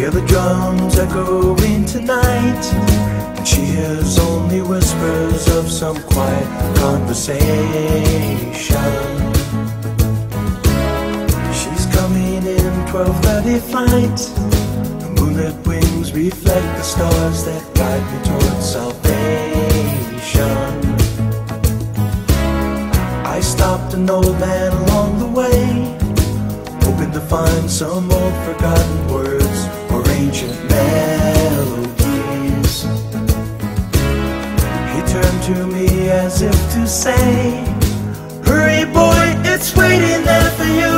Hear the drums echoing tonight, and she hears only whispers of some quiet conversation. She's coming in 12:30 flight. The moonlit wings reflect the stars that guide me towards salvation. I stopped an old man along the way, hoping to find some old forgotten words or ancient melodies. He turned to me as if to say, "Hurry boy, it's waiting there for you."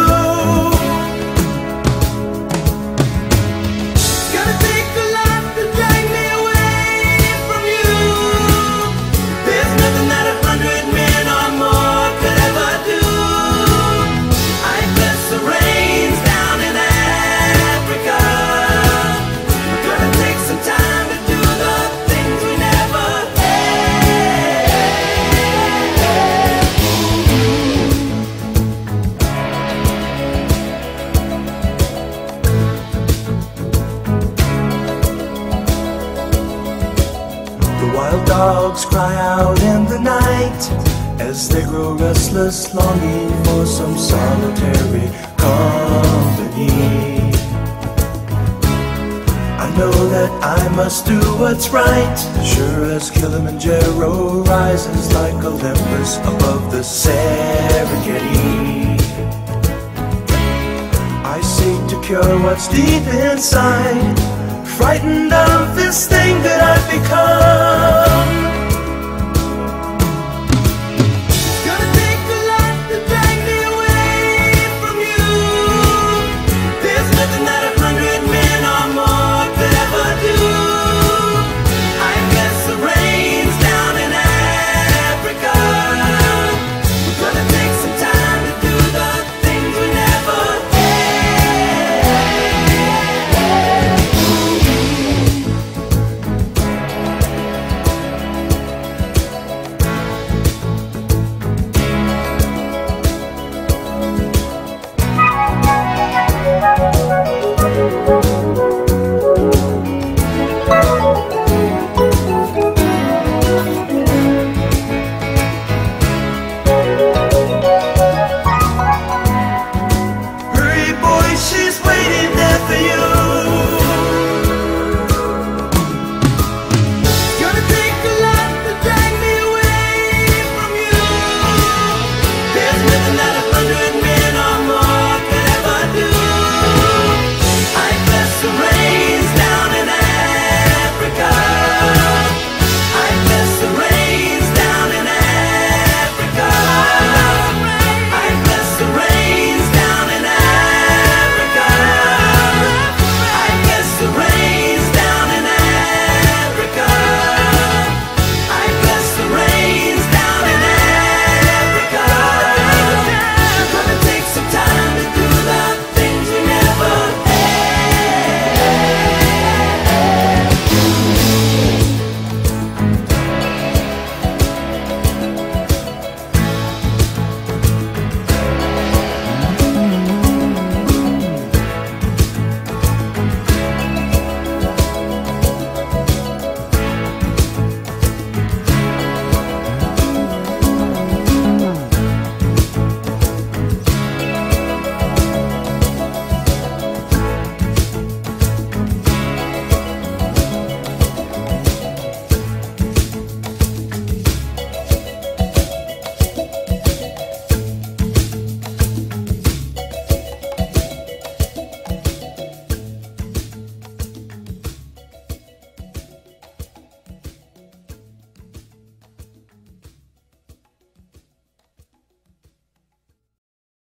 Wild dogs cry out in the night as they grow restless, longing for some solitary company. I know that I must do what's right, sure as Kilimanjaro rises like Olympus above the Serengeti. I seek to cure what's deep inside, frightened of this thing that I've become.